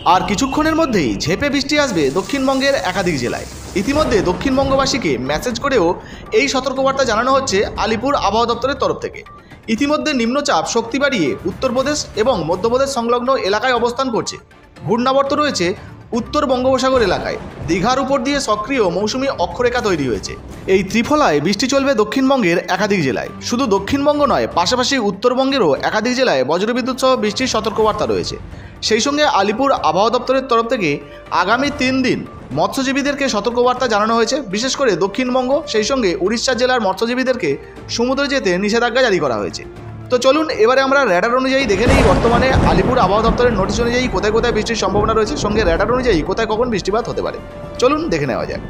আর কিছুক্ষণের মধ্যেই ঝেঁপে বৃষ্টি আসবে দক্ষিণবঙ্গের একাধিক জেলায়। ইতিমধ্যে দক্ষিণবঙ্গবাসীকে মেসেজ করেও এই সতর্কবার্তা জানানো হচ্ছে আলিপুর আবহাওয়া দপ্তরের তরফ থেকে। ইতিমধ্যে নিম্নচাপ শক্তি বাড়িয়ে উত্তরপ্রদেশ এবং মধ্যপ্রদেশ সংলগ্ন এলাকায় অবস্থান করছে। ঘূর্ণাবর্ত রয়েছে উত্তর বঙ্গোপসাগর এলাকায়। দীঘার উপর দিয়ে সক্রিয় মৌসুমি অক্ষরেখা তৈরি হয়েছে। এই ত্রিফলায় বৃষ্টি চলবে দক্ষিণবঙ্গের একাধিক জেলায়। শুধু দক্ষিণবঙ্গ নয়, পাশাপাশি উত্তরবঙ্গেরও একাধিক জেলায় বজ্রবিদ্যুৎ সহ বৃষ্টির সতর্কবার্তা রয়েছে। সেই সঙ্গে আলিপুর আবহাওয়া দপ্তরের তরফ থেকে আগামী 3 দিন মৎস্যজীবীদেরকে সতর্কবার্তা জানানো হয়েছে। বিশেষ করে দক্ষিণবঙ্গ, সেই সঙ্গে উড়িষ্যা জেলার মৎস্যজীবীদেরকে সমুদ্রে যেতে নিষেধাজ্ঞা জারি করা হয়েছে। তো চলুন এবারে আমরা র্যাডার অনুযায়ী দেখে নিই বর্তমানে আলিপুর আবহাওয়া দপ্তরের নোটিশ অনুযায়ী কোথায় কোথায় বৃষ্টির সম্ভাবনা রয়েছে, সঙ্গে র্যাডার অনুযায়ী কোথায় কখন বৃষ্টিপাত হতে পারে। চলুন দেখে নেওয়া যাক।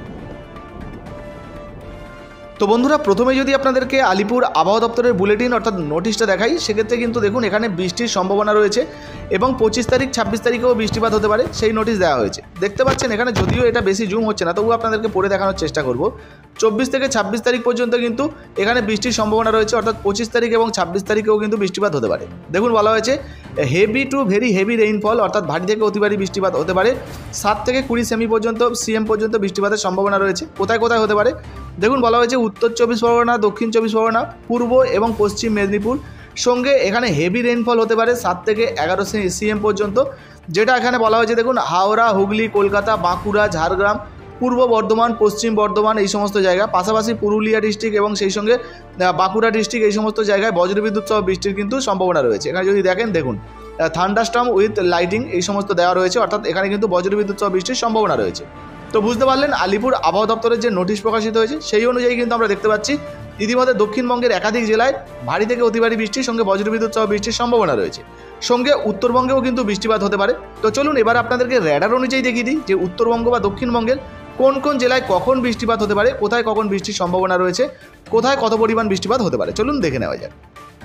তো বন্ধুরা, প্রথমে যদি আপনাদেরকে আলিপুর আবহাওয়া দপ্তরের বুলেটিন অর্থাৎ নোটিশটা দেখাই, সেক্ষেত্রে কিন্তু দেখুন এখানে বৃষ্টির সম্ভাবনা রয়েছে এবং 25 তারিখ 26 তারিখেও বৃষ্টিপাত হতে পারে সেই নোটিশ দেওয়া হয়েছে। দেখতে পাচ্ছেন এখানে, যদিও এটা বেশি জুম হচ্ছে না, তবুও আপনাদেরকে পড়ে দেখানোর চেষ্টা করব। 24 থেকে 26 তারিখ পর্যন্ত কিন্তু এখানে বৃষ্টির সম্ভাবনা রয়েছে, অর্থাৎ 25 তারিখ এবং 26 তারিখেও কিন্তু বৃষ্টিপাত হতে পারে। দেখুন বলা হয়েছে heavy to very heavy rainfall, অর্থাৎ ভারী থেকে অতি ভারী বৃষ্টিপাত হতে পারে। 7 থেকে 20 সেমি পর্যন্ত সিএম পর্যন্ত বৃষ্টিপাতের সম্ভাবনা রয়েছে। কোথায় কোথায় হতে পারে দেখুন, বলা হয়েছে উত্তর 24 পরগনা, দক্ষিণ 24 পরগনা, পূর্ব এবং পশ্চিম মেদিনীপুর। সঙ্গে এখানে হেভি রেইনফল হতে পারে 7 থেকে 11 সিএম পর্যন্ত, যেটা এখানে বলা হয়েছে দেখুন হাওড়া, হুগলি, কলকাতা, বাঁকুড়া, ঝাড়গ্রাম, পূর্ব বর্ধমান, পশ্চিম বর্ধমান এই সমস্ত জায়গা, পাশাপাশি পুরুলিয়া ডিস্ট্রিক্ট এবং সেই সঙ্গে বাঁকুড়া ডিস্ট্রিক্ট এই সমস্ত জায়গায় বজ্রবিদ্যুৎ সহ বৃষ্টির কিন্তু সম্ভাবনা রয়েছে। এখানে যদি দেখেন, দেখুন থান্ডারস্টর্ম উইথ লাইটিং এই সমস্ত দেওয়া রয়েছে, অর্থাৎ এখানে কিন্তু বজ্রবিদ্যুৎ সহ বৃষ্টির সম্ভাবনা রয়েছে। তো বুঝতে পারলেন আলিপুর আবহাওয়া দপ্তরের যে নোটিশ প্রকাশিত হয়েছে সেই অনুযায়ী কিন্তু আমরা দেখতে পাচ্ছি ইতিমধ্যে দক্ষিণবঙ্গের একাধিক জেলায় ভারী থেকে অতি ভারী বৃষ্টির সঙ্গে বজ্রবিদ্যুৎ সহ বৃষ্টির সম্ভাবনা রয়েছে। সঙ্গে উত্তরবঙ্গেও কিন্তু বৃষ্টিপাত হতে পারে। তো চলুন এবার আপনাদেরকে র্যাডার অনুযায়ী দেখিয়ে দিই যে উত্তরবঙ্গ বা দক্ষিণবঙ্গের কোন কোন জেলায় কখন বৃষ্টিপাত হতে পারে, কোথায় কখন বৃষ্টির সম্ভাবনা রয়েছে, কোথায় কত পরিমাণ বৃষ্টিপাত হতে পারে। চলুন দেখে নেওয়া যাক।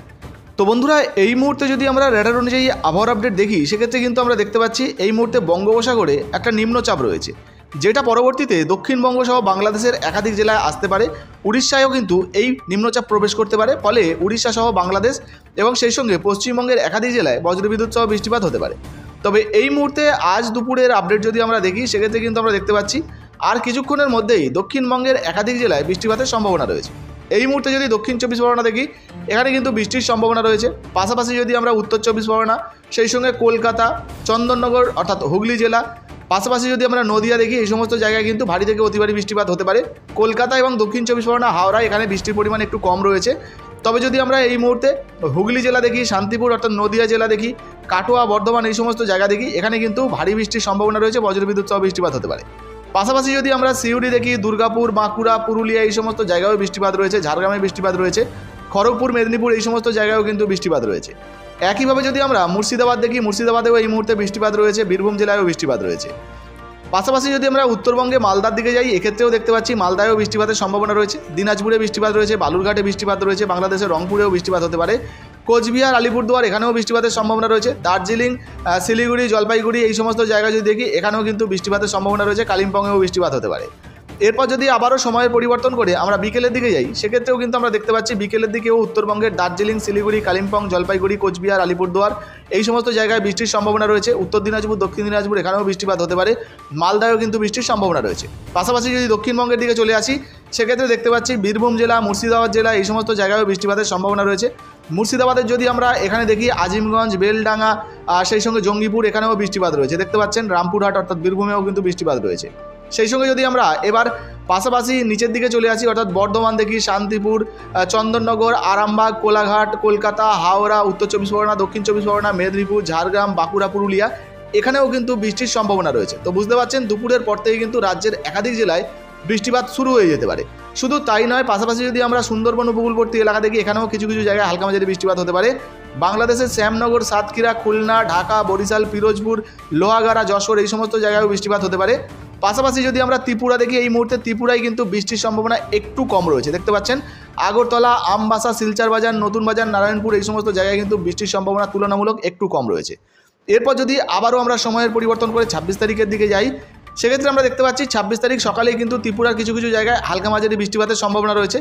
তো বন্ধুরা, এই মুহূর্তে যদি আমরা র্যাডার অনুযায়ী আবহাওয়ার আপডেট দেখি, সেক্ষেত্রে কিন্তু আমরা দেখতে পাচ্ছি এই মুহূর্তে বঙ্গোপসাগরে একটা নিম্নচাপ রয়েছে, যেটা পরবর্তীতে দক্ষিণবঙ্গ সহ বাংলাদেশের একাধিক জেলায় আসতে পারে। উড়িষ্যায়ও কিন্তু এই নিম্নচাপ প্রবেশ করতে পারে, ফলে উড়িষ্যা সহ বাংলাদেশ এবং সেই সঙ্গে পশ্চিমবঙ্গের একাধিক জেলায় বজ্রবিদ্যুৎ সহ বৃষ্টিপাত হতে পারে। তবে এই মুহূর্তে আজ দুপুরের আপডেট যদি আমরা দেখি, সেক্ষেত্রে কিন্তু আমরা দেখতে পাচ্ছি আর কিছুক্ষণের মধ্যেই দক্ষিণবঙ্গের একাধিক জেলায় বৃষ্টিপাতের সম্ভাবনা রয়েছে। এই মুহূর্তে যদি দক্ষিণ 24 পরগনা দেখি, এখানে কিন্তু বৃষ্টির সম্ভাবনা রয়েছে। পাশাপাশি যদি আমরা উত্তর 24 পরগনা, সেই সঙ্গে কলকাতা, চন্দননগর অর্থাৎ হুগলি জেলা, পাশাপাশি যদি আমরা নদিয়া দেখি, এই সমস্ত জায়গায় কিন্তু ভারী থেকে অতি ভারী বৃষ্টিপাত হতে পারে। কলকাতা এবং দক্ষিণ 24 পরগনা, হাওড়া এখানে বৃষ্টির পরিমাণ একটু কম রয়েছে। তবে যদি আমরা এই মুহূর্তে হুগলি জেলা দেখি, শান্তিপুর অর্থাৎ নদিয়া জেলা দেখি, কাটোয়া, বর্ধমান এই সমস্ত জায়গা দেখি, এখানে কিন্তু ভারী বৃষ্টির সম্ভাবনা রয়েছে, বজ্রবিদ্যুৎ সহ বৃষ্টিপাত হতে পারে। পাশাপাশি যদি আমরা সিউড়ি দেখি, দুর্গাপুর, বাঁকুড়া, পুরুলিয়া এই সমস্ত জায়গায়ও বৃষ্টিপাত রয়েছে, ঝাড়গ্রামে বৃষ্টিপাত রয়েছে, খড়গপুর, মেদিনীপুর এই সমস্ত জায়গায়ও কিন্তু বৃষ্টিপাত রয়েছে। একইভাবে যদি আমরা মুর্শিদাবাদ দেখি, মুর্শিদাবাদেও এই মুহূর্তে বৃষ্টিপাত রয়েছে, বীরভূম জেলায়ও বৃষ্টিপাত রয়েছে। পাশাপাশি যদি আমরা উত্তরবঙ্গে মালদার দিকে যাই, এক্ষেত্রেও দেখতে পাচ্ছি মালদায়ও বৃষ্টিপাতের সম্ভাবনা রয়েছে, দিনাজপুরে বৃষ্টিপাত রয়েছে, বালুরঘাটে বৃষ্টিপাত রয়েছে, বাংলাদেশের রংপুরেও বৃষ্টিপাত হতে পারে, কোচবিহার, আলিপুরদুয়ার এখানেও বৃষ্টিপাতের সম্ভাবনা রয়েছে, দার্জিলিং, শিলিগুড়ি, জলপাইগুড়ি এই সমস্ত জায়গায় যদি দেখি, এখানেও কিন্তু বৃষ্টিপাতের সম্ভাবনা রয়েছে, কালিম্পংয়েও বৃষ্টিপাত হতে পারে। এরপর যদি আবারও সময়ের পরিবর্তন করে আমরা বিকেলের দিকে যাই, সেক্ষেত্রেও কিন্তু আমরা দেখতে পাচ্ছি বিকেলের দিকেও উত্তরবঙ্গের দার্জিলিং, শিলিগুড়ি, কালিম্পং, জলপাইগুড়ি, কোচবিহার, আলিপুরদুয়ার এই সমস্ত জায়গায় বৃষ্টির সম্ভাবনা রয়েছে। উত্তর দিনাজপুর, দক্ষিণ দিনাজপুর এখানেও বৃষ্টিপাত হতে পারে, মালদায়ও কিন্তু বৃষ্টির সম্ভাবনা রয়েছে। পাশাপাশি যদি দক্ষিণবঙ্গের দিকে চলে আসি, সেক্ষেত্রে দেখতে পাচ্ছি বীরভূম জেলা, মুর্শিদাবাদ জেলা এই সমস্ত জায়গায়ও বৃষ্টিপাতের সম্ভাবনা রয়েছে। মুর্শিদাবাদের যদি আমরা এখানে দেখি, আজিমগঞ্জ, বেলডাঙ্গা সেই সঙ্গে জঙ্গিপুর এখানেও বৃষ্টিপাত রয়েছে। দেখতে পাচ্ছেন রামপুরহাট অর্থাৎ বীরভূমেও কিন্তু বৃষ্টিপাত রয়েছে। সেই সঙ্গে যদি আমরা এবার পাশাপাশি নিচের দিকে চলে আসি, অর্থাৎ বর্ধমান দেখি, শান্তিপুর, চন্দননগর, আরামবাগ, কোলাঘাট, কলকাতা, হাওড়া, উত্তর 24 পরগনা, দক্ষিণ 24 পরগনা, মেদিনীপুর, ঝাড়গ্রাম, বাঁকুড়া, পুরুলিয়া এখানেও কিন্তু বৃষ্টির সম্ভাবনা রয়েছে। তো বুঝতে পারছেন দুপুরের পর থেকে কিন্তু রাজ্যের একাধিক জেলায় বৃষ্টিপাত শুরু হয়ে যেতে পারে। শুধু তাই নয়, পাশাপাশি যদি আমরা সুন্দরবন উপকূলবর্তী এলাকা দেখি, এখানেও কিছু কিছু জায়গায় হালকা মাঝারি বৃষ্টিপাত হতে পারে। বাংলাদেশের শ্যামনগর, সাতক্ষীরা, খুলনা, ঢাকা, বরিশাল, পিরোজপুর, লোহাগাড়া, যশোর এই সমস্ত জায়গায়ও বৃষ্টিপাত হতে পারে। পাশাপাশি যদি আমরা ত্রিপুরা দেখি, এই মুহূর্তে ত্রিপুরায় কিন্তু বৃষ্টির সম্ভাবনা একটু কম রয়েছে। দেখতে পাচ্ছেন আগরতলা, আমবাসা, শিলচর বাজার, নতুন বাজার, নারায়ণপুর এই সমস্ত জায়গায় কিন্তু বৃষ্টির সম্ভাবনা তুলনামূলক একটু কম রয়েছে। এরপর যদি আবারও আমরা সময়ের পরিবর্তন করে 26 তারিখের দিকে যাই, সেক্ষেত্রে আমরা দেখতে পাচ্ছি 26 তারিখ সকালেই কিন্তু ত্রিপুরার কিছু কিছু জায়গায় হালকা মাঝারি বৃষ্টিপাতের সম্ভাবনা রয়েছে।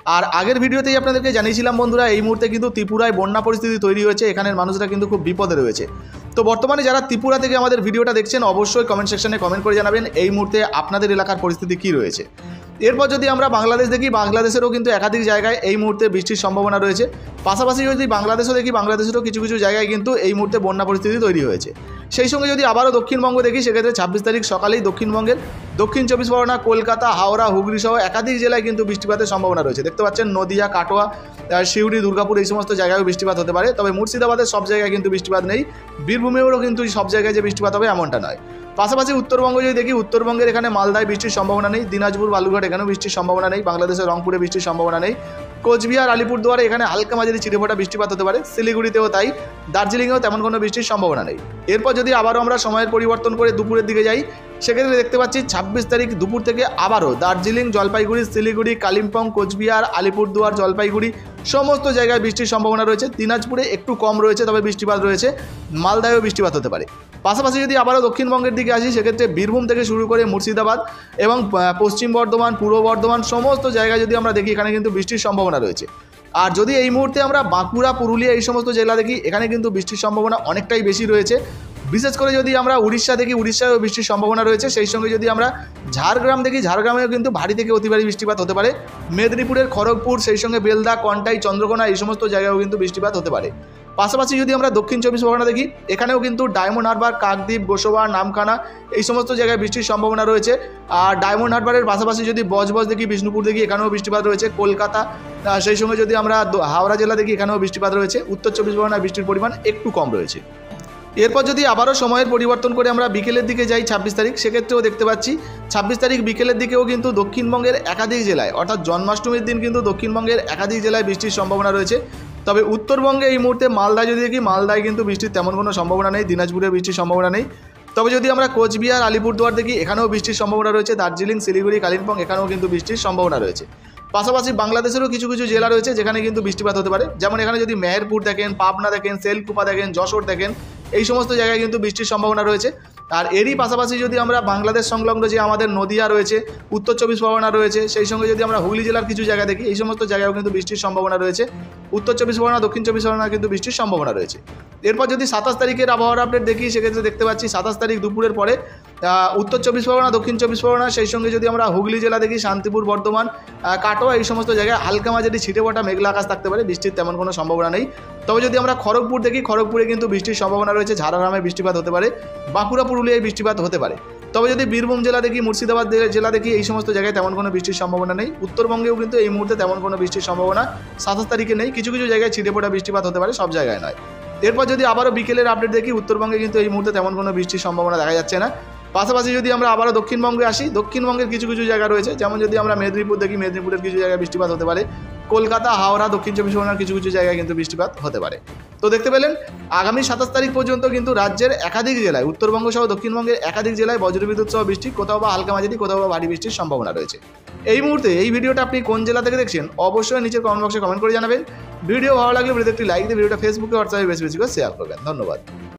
আর আগের ভিডিওতেই আপনাদেরকে জানিয়েছিলাম বন্ধুরা, এই মুহূর্তে কিন্তু ত্রিপুরায় বন্যা পরিস্থিতি তৈরি হয়েছে, এখানের মানুষরা কিন্তু খুব বিপদে রয়েছে। তো বর্তমানে যারা ত্রিপুরা থেকে আমাদের ভিডিওটা দেখছেন অবশ্যই কমেন্ট সেকশনে কমেন্ট করে জানাবেন এই মুহূর্তে আপনাদের এলাকার পরিস্থিতি কী রয়েছে। এরপর যদি আমরা বাংলাদেশ দেখি, বাংলাদেশেরও কিন্তু একাধিক জায়গায় এই মুহূর্তে বৃষ্টির সম্ভাবনা রয়েছে। পাশাপাশি যদি বাংলাদেশও দেখি, বাংলাদেশেরও কিছু কিছু জায়গায় কিন্তু এই মুহূর্তে বন্যা পরিস্থিতি তৈরি হয়েছে। সেই সঙ্গে যদি আবারও দক্ষিণবঙ্গ দেখি, সেক্ষেত্রে 26 তারিখ সকালেই দক্ষিণবঙ্গের দক্ষিণ 24 পরগনা, কলকাতা, হাওড়া, হুগলি সহ একাধিক জেলায় কিন্তু বৃষ্টিপাতের সম্ভাবনা রয়েছে। দেখতে পাচ্ছেন নদিয়া, কাটোয়া, সিউড়ি, দুর্গাপুর এই সমস্ত জায়গায়ও বৃষ্টিপাত হতে পারে। তবে মুর্শিদাবাদের সব জায়গায় কিন্তু বৃষ্টিপাত নেই, বীরভূমেও কিন্তু সব জায়গায় যে বৃষ্টিপাত হবে এমনটা নয়। পাশাপাশি উত্তরবঙ্গ যদি দেখি, উত্তরবঙ্গের এখানে মালদায় বৃষ্টির সম্ভাবনা নেই, দিনাজপুর, বালুরঘাট এখানেও বৃষ্টির সম্ভাবনা নেই, বাংলাদেশের রংপুরে বৃষ্টির সম্ভাবনা নেই, কোচবিহার, আলিপুরদুয়ারে এখানে হালকা মাঝারি ছিটেফোঁটা বৃষ্টিপাত হতে পারে, শিলিগুড়িতেও তাই, দার্জিলিংয়েও তেমন কোনো বৃষ্টির সম্ভাবনা নেই। এরপর যদি আবারও আমরা সময়ের পরিবর্তন করে দুপুরের দিকে যাই, সেক্ষেত্রে দেখতে পাচ্ছি 26 তারিখ দুপুর থেকে আবারও দার্জিলিং, জলপাইগুড়ি, শিলিগুড়ি, কালিম্পং, কোচবিহার, আলিপুরদুয়ার, জলপাইগুড়ি সমস্ত জায়গায় বৃষ্টির সম্ভাবনা রয়েছে। দিনাজপুরে একটু কম রয়েছে, তবে বৃষ্টিপাত রয়েছে, মালদায়ও বৃষ্টিপাত হতে পারে। পাশাপাশি যদি আবারও দক্ষিণবঙ্গের দিকে আসি, সেক্ষেত্রে বীরভূম থেকে শুরু করে মুর্শিদাবাদ এবং পশ্চিম বর্ধমান, পূর্ব বর্ধমান সমস্ত জায়গায় যদি আমরা দেখি, এখানে কিন্তু বৃষ্টির সম্ভাবনা রয়েছে। আর যদি এই মুহূর্তে আমরা বাঁকুড়া, পুরুলিয়া এই সমস্ত জেলা দেখি, এখানে কিন্তু বৃষ্টির সম্ভাবনা অনেকটাই বেশি রয়েছে। বিশেষ করে যদি আমরা উড়িষ্যা দেখি, উড়িষ্যায়ও বৃষ্টির সম্ভাবনা রয়েছে। সেই সঙ্গে যদি আমরা ঝাড়গ্রাম দেখি, ঝাড়গ্রামেও কিন্তু ভারী থেকে অতি ভারী বৃষ্টিপাত হতে পারে। মেদিনীপুরের খড়গপুর, সেই সঙ্গে বেলদা, কন্টাই, চন্দ্রকোনা এই সমস্ত জায়গায়ও কিন্তু বৃষ্টিপাত হতে পারে। পাশাপাশি যদি আমরা দক্ষিণ 24 পরগনা দেখি, এখানেও কিন্তু ডায়মন্ড হারবার, কাকদ্বীপ, গোসবা, নামখানা এই সমস্ত জায়গায় বৃষ্টির সম্ভাবনা রয়েছে। আর ডায়মন্ড হারবারের পাশাপাশি যদি বজবজ দেখি, বিষ্ণুপুর দেখি, এখানেও বৃষ্টিপাত রয়েছে। কলকাতা, সেই সঙ্গে যদি আমরা হাওড়া জেলা দেখি, এখানেও বৃষ্টিপাত রয়েছে। উত্তর 24 পরগনায় বৃষ্টির পরিমাণ একটু কম রয়েছে। এরপর যদি আবারও সময়ের পরিবর্তন করে আমরা বিকেলের দিকে যাই 26 তারিখ, সেক্ষেত্রেও দেখতে পাচ্ছি 26 তারিখ বিকেলের দিকেও কিন্তু দক্ষিণবঙ্গের একাধিক জেলায়, অর্থাৎ জন্মাষ্টমীর দিন কিন্তু দক্ষিণবঙ্গের একাধিক জেলায় বৃষ্টির সম্ভাবনা রয়েছে। তবে উত্তরবঙ্গে এই মুহূর্তে মালদায় যদি দেখি, মালদায় কিন্তু বৃষ্টির তেমন কোনো সম্ভাবনা নেই, দিনাজপুরে বৃষ্টির সম্ভাবনা নেই। তবে যদি আমরা কোচবিহার, আলিপুরদুয়ার দেখি, এখানেও বৃষ্টির সম্ভাবনা রয়েছে। দার্জিলিং, শিলিগুড়ি, কালিম্পং এখানেও কিন্তু বৃষ্টির সম্ভাবনা রয়েছে। পাশাপাশি বাংলাদেশেরও কিছু কিছু জেলা রয়েছে যেখানে কিন্তু বৃষ্টিপাত হতে পারে। যেমন এখানে যদি মেহেরপুর দেখেন, পাবনা দেখেন, সেলকুপা দেখেন, যশোর দেখেন, এই সমস্ত জায়গায় কিন্তু বৃষ্টির সম্ভাবনা রয়েছে। আর এরই পাশাপাশি যদি আমরা বাংলাদেশ সংলগ্ন যে আমাদের নদিয়া রয়েছে, উত্তর 24 পরগনা রয়েছে, সেই সঙ্গে যদি আমরা হুগলি জেলার কিছু জায়গা দেখি, এই সমস্ত জায়গায়ও কিন্তু বৃষ্টির সম্ভাবনা রয়েছে। উত্তর 24 পরগনা, দক্ষিণ 24 পরগনা কিন্তু বৃষ্টির সম্ভাবনা রয়েছে। এরপর যদি 27 তারিখের আবহাওয়ার আপডেট দেখি, সেক্ষেত্রে দেখতে পাচ্ছি 27 তারিখ দুপুরের পরে উত্তর 24 পরগনা, দক্ষিণ 24 পরগনা, সেই সঙ্গে যদি আমরা হুগলি জেলা দেখি, শান্তিপুর, বর্ধমান, কাটোয়া এই সমস্ত জায়গায় হালকা মাঝারি ছিটেফোঁটা মেঘলা আকাশ থাকতে পারে, বৃষ্টির তেমন কোনো সম্ভাবনা নেই। তবে যদি আমরা খড়গপুর দেখি, খড়গপুরে কিন্তু বৃষ্টির সম্ভাবনা রয়েছে, ঝাড়গ্রামে বৃষ্টিপাত হতে পারে, বাঁকুড়া, পুরুলিয়ায় বৃষ্টিপাত হতে পারে। তবে যদি বীরভূম জেলা দেখি, মুর্শিদাবাদ জেলা দেখি, এই সমস্ত জায়গায় তেমন কোনো বৃষ্টির সম্ভাবনা নেই। উত্তরবঙ্গেও কিন্তু এই মুহূর্তে তেমন কোনো বৃষ্টির সম্ভাবনা 27 তারিখে নেই, কিছু কিছু জায়গায় ছিটেফোঁটা বৃষ্টিপাত হতে পারে, সব জায়গায় নয়। এরপর যদি আবারও বিকেলের আপডেট দেখি, উত্তরবঙ্গে কিন্তু এই মুহূর্তে তেমন কোনো বৃষ্টির সম্ভাবনা দেখা যাচ্ছে না। পাশাপাশি যদি আমরা আবারও দক্ষিণবঙ্গে আসি, দক্ষিণবঙ্গের কিছু কিছু জায়গা রয়েছে, যেমন যদি আমরা মেদিনীপুর দেখি, মেদিনীপুরের কিছু জায়গায় বৃষ্টিপাত হতে পারে। কলকাতা, হাওড়া, দক্ষিণ 24 পরগনার কিছু কিছু জায়গায় কিন্তু বৃষ্টিপাত হতে পারে। তো দেখতে পেলেন আগামী 27 তারিখ পর্যন্ত কিন্তু রাজ্যের একাধিক জেলায়, উত্তরবঙ্গ সহ দক্ষিণবঙ্গের একাধিক জেলায় বজ্রবিদ্যুৎ সহ বৃষ্টি, কোথাও বা হালকা মাঝারি, কোথাও বা ভারী বৃষ্টির সম্ভাবনা রয়েছে। এই মুহূর্তে এই ভিডিওটা আপনি কোন জেলা থেকে দেখছেন অবশ্যই নিচের কমেন্ট বক্সে কমেন্ট করে জানাবেন। ভিডিও ভালো লাগলে ভিডিওতে একটি লাইক দিয়ে ভিডিওটা ফেসবুকে, হোয়াটসঅ্যাপে বেশি বেশি করে শেয়ার করবেন। ধন্যবাদ।